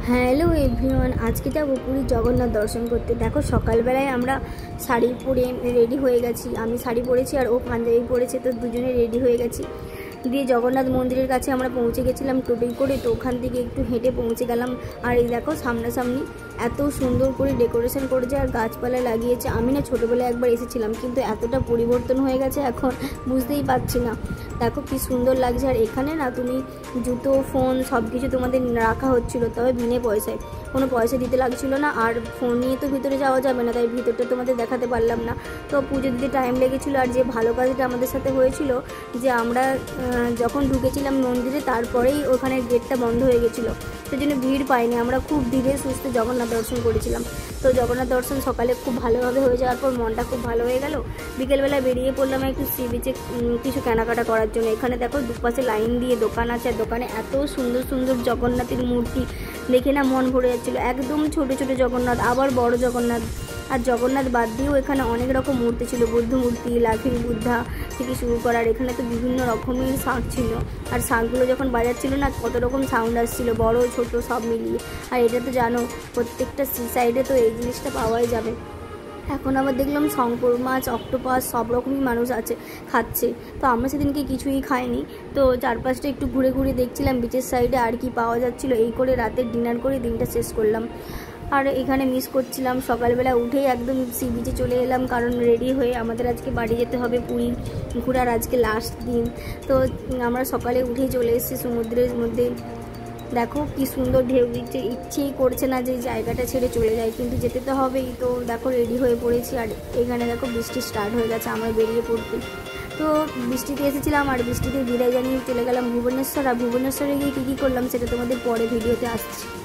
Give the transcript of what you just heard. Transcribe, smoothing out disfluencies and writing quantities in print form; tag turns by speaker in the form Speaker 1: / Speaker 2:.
Speaker 1: Hello everyone, আজকে যাবো পুরী জগন্নাথ দর্শন করতে। দেখো সকালবেলায় আমরা শাড়ি পরে রেডি হয়ে গেছি। আমি শাড়ি পরেছি আর ও পাঞ্জাবি পরেছে, তো দুজনে রেডি হয়ে গেছি। দিয়ে জগন্নাথ মন্দিরের কাছে আমরা পৌঁছে গেছিলাম টোটোই করে, তো ওখান থেকে একটু হেঁটে পৌঁছে গেলাম। আর এই দেখো সামনাসামনি এত সুন্দর করে ডেকোরেশন করেছে আর গাছপালা লাগিয়েছে। আমি না ছোটোবেলায় একবার এসেছিলাম, কিন্তু এতটা পরিবর্তন হয়ে গেছে এখন বুঝতেই পারছি না। দেখো কি সুন্দর লাগছে। আর এখানে না তুমি জুতো, ফোন সব কিছু তোমাদের রাখা হচ্ছিলো, তবে বিনে পয়সায়, কোনো পয়সা দিতে লাগছিলো না। আর ফোন নিয়ে তো ভিতরে যাওয়া যাবে না, তাই ভিতরটা তোমাদের দেখাতে পারলাম না। তো পুজো দিতে টাইম লেগেছিলো। আর যে ভালো কাজটা আমাদের সাথে হয়েছিল, যে আমরা যখন ঢুকেছিলাম মন্দিরে তারপরেই ওখানে গেটটা বন্ধ হয়ে গেছিলো, সেই জন্য ভিড় পাইনি। আমরা খুব ধীরে সুস্থে জগন্নাথ দর্শন করেছিলাম। তো জগন্নাথ দর্শন সকালে খুব ভালোভাবে হয়ে যাওয়ার পর মনটা খুব ভালো হয়ে গেল। বিকেলবেলা বেরিয়ে পড়লাম একটু সি বিচে কিছু কেনাকাটা করার জন্য। এখানে দেখো দুপাশে লাইন দিয়ে দোকান আছে, আর দোকানে এত সুন্দর সুন্দর জগন্নাথের মূর্তি দেখে না মন ভরে যাচ্ছিলো। একদম ছোট ছোট জগন্নাথ, আবার বড় জগন্নাথ। আর জগন্নাথ বাদ দিয়েও এখানে অনেক রকম মূর্তি ছিল, বুদ্ধ মূর্তি, লাফিং বুদ্ধা থেকে শুরু করার। এখানে তো বিভিন্ন রকমের শাঁখ ছিল, আর শাঁখগুলো যখন বাজাচ্ছিল না কত রকম সাউন্ড আসছিল, বড় ছোট সব মিলিয়ে। আর এটা তো জানো প্রত্যেকটা সি সাইডে তো এই জিনিসটা পাওয়াই যাবে। এখন আবার দেখলাম শঙ্কর মাছ, অক্টোপাস সব রকমই মানুষ আছে খাচ্ছে। তো আমরা সেদিনকে কিছুই খাইনি। তো চারপাশটা একটু ঘুরে ঘুরে দেখছিলাম বিচের সাইডে আর কি পাওয়া যাচ্ছিলো। এই করে রাতের ডিনার করে দিনটা শেষ করলাম। আর এখানে মিস করছিলাম সকালবেলা উঠেই একদম সি বিচে চলে এলাম, কারণ রেডি হয়ে আমাদের আজকে বাড়ি যেতে হবে। পুরী ঘোরার আজকে লাস্ট দিন। তো আমরা সকালে উঠেই চলে এসেছি সমুদ্রের মধ্যে। দেখো কি সুন্দর ঢেউ দিচ্ছে, ইচ্ছেই করছে না যে জায়গাটা ছেড়ে চলে যায়, কিন্তু যেতে তো হবেই। তো দেখো রেডি হয়ে পড়েছি। আর এখানে দেখো বৃষ্টি স্টার্ট হয়ে গেছে আমরা বেরিয়ে পড়তে। তো বৃষ্টিতে এসেছিলাম আর বৃষ্টিতে বিদায় জানিয়ে চলে গেলাম ভুবনেশ্বর। আর ভুবনেশ্বরে গিয়ে কী কী করলাম সেটা তোমাদের পরে ভিডিওতে আসছে।